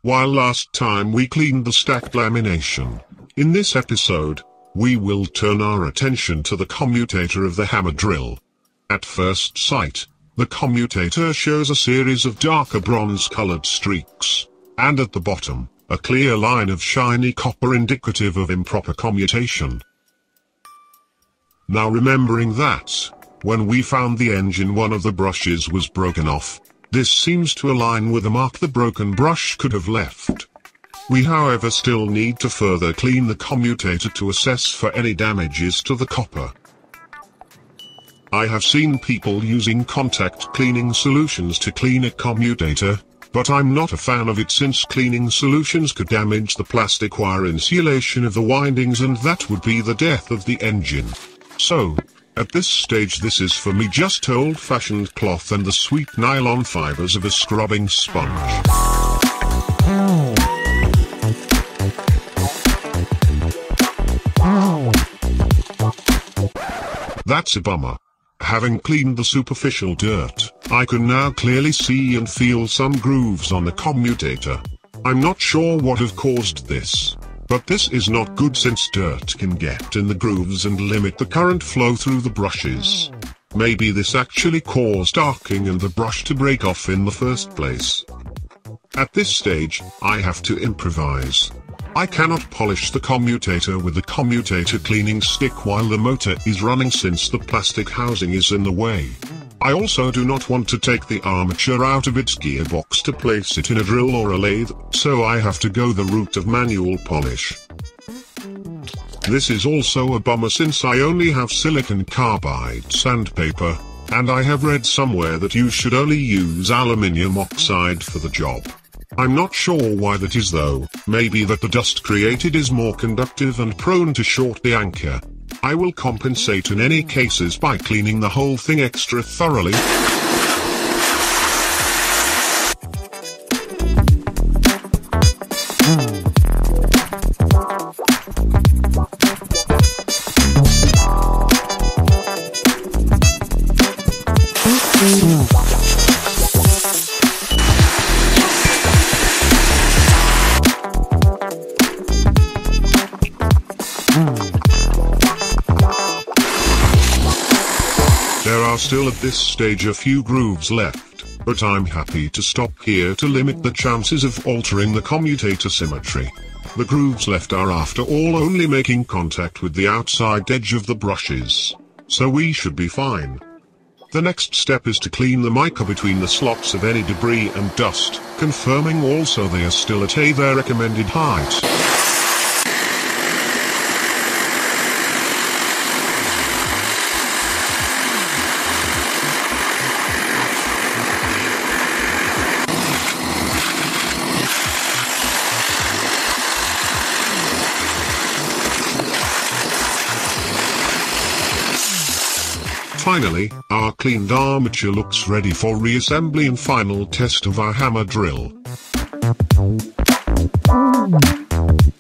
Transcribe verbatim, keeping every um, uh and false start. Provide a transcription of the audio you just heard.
While last time we cleaned the stacked lamination, in this episode, we will turn our attention to the commutator of the hammer drill. At first sight, the commutator shows a series of darker bronze-colored streaks, and at the bottom, a clear line of shiny copper indicative of improper commutation. Now remembering that, when we found the engine one of the brushes was broken off, this seems to align with the mark the broken brush could have left. We however still need to further clean the commutator to assess for any damages to the copper. I have seen people using contact cleaning solutions to clean a commutator, but I'm not a fan of it since cleaning solutions could damage the plastic wire insulation of the windings and that would be the death of the engine. So, at this stage this is for me just old-fashioned cloth and the sweet nylon fibers of a scrubbing sponge. That's a bummer. Having cleaned the superficial dirt, I can now clearly see and feel some grooves on the commutator. I'm not sure what have caused this, but this is not good since dirt can get in the grooves and limit the current flow through the brushes. Maybe this actually caused arcing and the brush to break off in the first place. At this stage, I have to improvise. I cannot polish the commutator with the commutator cleaning stick while the motor is running since the plastic housing is in the way. I also do not want to take the armature out of its gearbox to place it in a drill or a lathe, so I have to go the route of manual polish. This is also a bummer since I only have silicon carbide sandpaper, and I have read somewhere that you should only use aluminium oxide for the job. I'm not sure why that is though, maybe that the dust created is more conductive and prone to short the anchor. I will compensate in any cases by cleaning the whole thing extra thoroughly. There are still at this stage a few grooves left, but I'm happy to stop here to limit the chances of altering the commutator symmetry. The grooves left are after all only making contact with the outside edge of the brushes, so we should be fine. The next step is to clean the mica between the slots of any debris and dust, confirming also they are still at a their recommended height. Finally, our cleaned armature looks ready for reassembly and final test of our hammer drill.